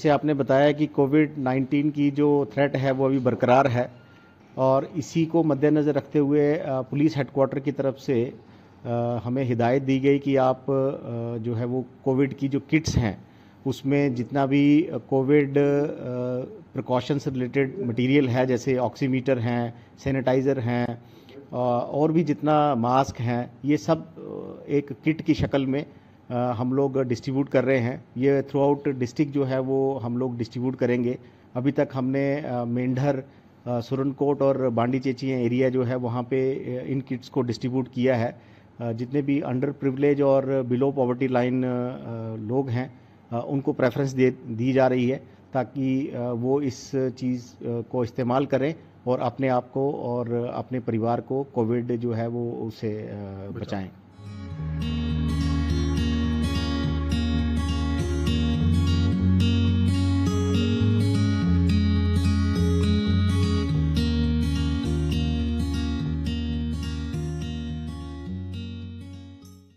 जैसे आपने बताया कि कोविड-19 की जो थ्रेट है वो अभी बरकरार है और इसी को मद्देनज़र रखते हुए पुलिस हेडक्वार्टर की तरफ से हमें हिदायत दी गई कि आप जो है वो कोविड की जो किट्स हैं उसमें जितना भी कोविड प्रिकॉशंस रिलेटेड मटेरियल है, जैसे ऑक्सीमीटर हैं, सैनिटाइज़र हैं और भी जितना मास्क हैं, ये सब एक किट की शक्ल में हम लोग डिस्ट्रीब्यूट कर रहे हैं। ये थ्रू आउट डिस्ट्रिक्ट जो है वो हम लोग डिस्ट्रीब्यूट करेंगे। अभी तक हमने मेंढर, सुरनकोट और बांडी चेचियाँ एरिया जो है वहाँ पे इन किट्स को डिस्ट्रीब्यूट किया है। जितने भी अंडर प्रिविलेज और बिलो पॉवर्टी लाइन लोग हैं उनको प्रेफरेंस दी जा रही है ताकि वो इस चीज़ को इस्तेमाल करें और अपने आप को और अपने परिवार को कोविड जो है वो उससे बचाएं।